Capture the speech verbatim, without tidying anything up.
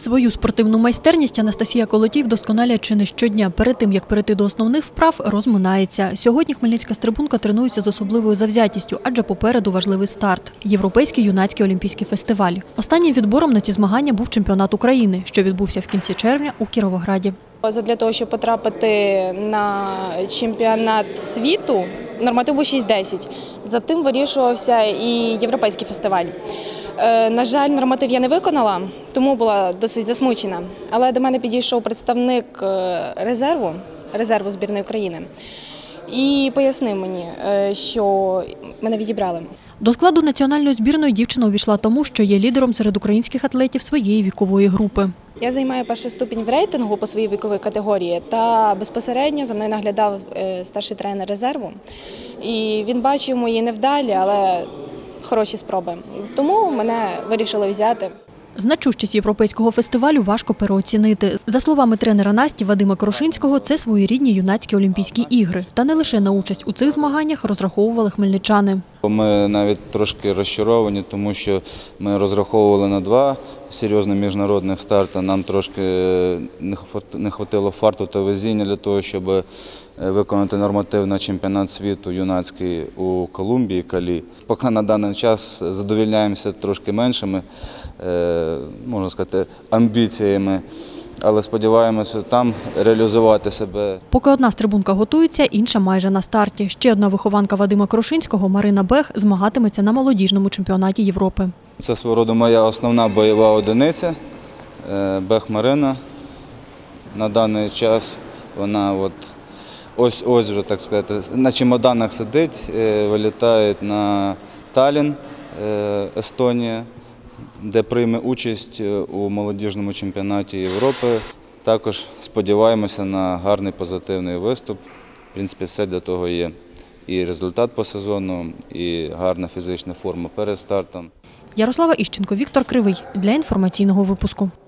Свою спортивну майстерність Анастасія Колотій вдосконалює чи не щодня. Перед тим, як перейти до основних вправ, розминається. Сьогодні хмельницька стрибунка тренується з особливою завзятістю, адже попереду важливий старт – Європейський юнацький олімпійський фестиваль. Останнім відбором на ці змагання був чемпіонат України, що відбувся в кінці червня у Кіровограді. Для того, щоб потрапити на чемпіонат світу, норматив був шість десять. За тим вирішувався і європейський фестиваль. На жаль, норматив я не виконала, тому була досить засмучена. Але до мене підійшов представник резерву, резерву збірної України і пояснив мені, що мене відібрали. До складу національної збірної дівчина увійшла тому, що є лідером серед українських атлетів своєї вікової групи. Я займаю перший ступінь в рейтингу по своїй віковій категорії та безпосередньо за мною наглядав старший тренер резерву. І він бачив мої невдалі, але хороші спроби. Тому мене вирішили взяти. Значущість європейського фестивалю важко переоцінити. За словами тренера Насті Вадима Крошинського, це своєрідні юнацькі олімпійські ігри. Та не лише на участь у цих змаганнях розраховували хмельничани. Ми навіть трошки розчаровані, тому що ми розраховували на два серйозних міжнародних старти. Нам трошки не хватило фарту та везіння для того, щоб виконати норматив на чемпіонат світу юнацький у Колумбії, Калі. Поки на даний час задовольняємося трошки меншими, можна сказати, амбіціями. Але сподіваємося там реалізувати себе. Поки одна стрибунка готується, інша майже на старті. Ще одна вихованка Вадима Крошинського, Марина Бех, змагатиметься на молодіжному чемпіонаті Європи. Це свого роду моя основна бойова одиниця, Бех Марина. На даний час вона от ось-ось вже, так сказати, на чемоданах сидить, вилітає на Таллін, Естонія, де прийме участь у молодіжному чемпіонаті Європи. Також сподіваємося на гарний позитивний виступ. В принципі, все для того є. І результат по сезону, і гарна фізична форма перед стартом. Ярослава Іщенко, Віктор Кривий для інформаційного випуску.